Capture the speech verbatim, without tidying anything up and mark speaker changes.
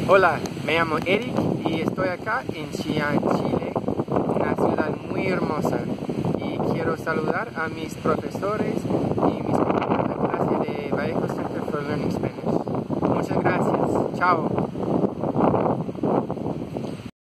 Speaker 1: Hola, me llamo Eric y estoy acá en Xi'an, Chile, una ciudad muy hermosa. Y quiero saludar a mis profesores y mis compañeros de clase de Vallejo Center for Learning Spanish. Muchas gracias. Chao.